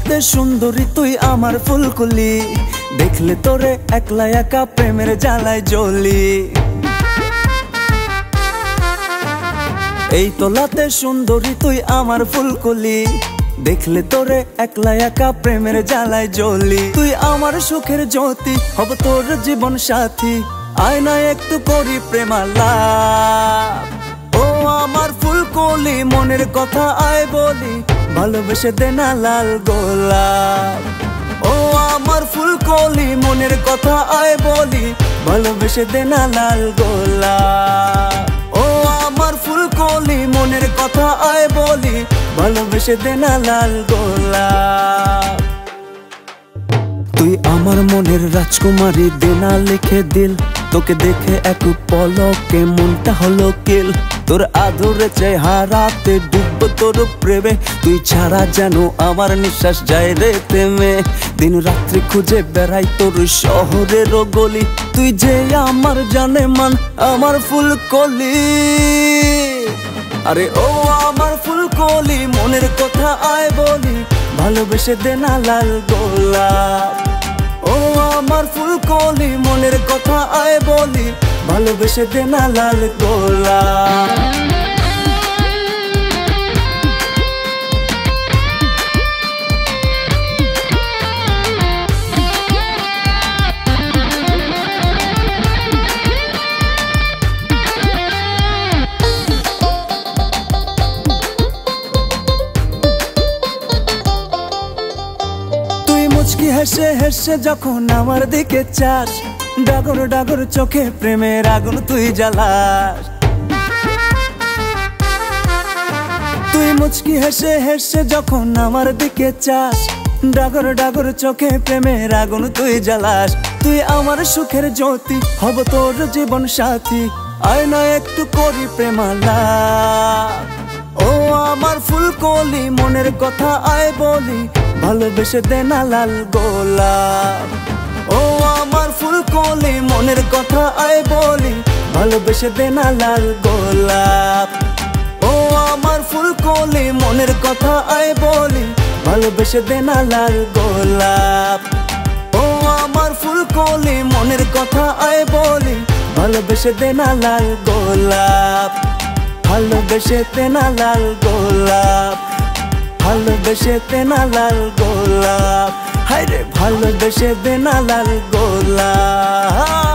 তোলাতে সুন্দরী তুই আমার ফুলকলি, দেখলে তোরে একলা একা প্রেমের জ্বালায় জ্বলি। এই তোলাতে সুন্দরী তুই আমার ফুলকলি, দেখলে তোরে একলা একা প্রেমের জ্বালায় জ্বলি। তুই আমার সুখের জ্যোতি, হব তোর জীবন সাথী, আয় না একটু করি প্রেমালাপ। ও আমার ফুলকলি মনের কথা আয় বলি, ভালোবেসে দে না লাল গোলাপ। ও আমার ফুলকলি মনের কথা আয় বলি, ভালোবেসে দে না লাল গোলাপ। ও আমার ফুলকলি মনের কথা আয় বলি, ভালোবেসে দে না লাল গোলাপ। তুই আমার মনের রাজকুমারী, দে না লিখে দিল, তোকে দেখে এক পলকে মনটা হলো কিল। তোর আদরে চেহারাতে ডুববো তোর প্রেমে, তুই ছাড়া যেন আমার নিঃশ্বাস যায় রে প্রেমে। দিন রাত্রি খুঁজে বেড়াই তোর শহরের গলি, তুই যে আমার জানে মান, আমার ফুলকলি। আরে ও আমার ফুলকলি মনের কথা আয় বলি, ভালোবেসে দে না লাল গোলাপ। ও আমার ফুলকলি মনের কথা আয় বলি, ভালোবেসে দে না লাল গোলাপ। মুচকি হেসে হেসে যখন আমার দিকে চাস, ডাগর ডাগর চোখে প্রেমের আগুন তুই জ্বালাস। তুই মুচকি হেসে হেসে যখন আমার দিকে চাস, ডাগর ডাগর চোখে প্রেমের আগুন তুই জ্বালাস। তুই আমার সুখের জ্যোতি, হব তোর জীবন সাথী, আয় না একটু করি প্রেমালাপ। ও আমার ফুলকলি মনের কথা আয় বলি, ভালোবেসে দে না লাল গোলাপ। ও আমার ফুলকলি মনের কথা আয় বলি, ভালোবেসে দে না লাল গোলাপ। ও আমার ফুলকলি মনের কথা আয় বলি, ভালোবেসে দে না লাল গোলাপ। ও আমার ফুলকলি মনের কথা আয় বলি, ভালোবেসে দে না লাল গোলাপ। ভালোবেসে দে না লাল গোলাপ, ভালোবেসে দে না লাল গোলাপ। হায় রে ভালোবেসে দে না লাল গোলাপ।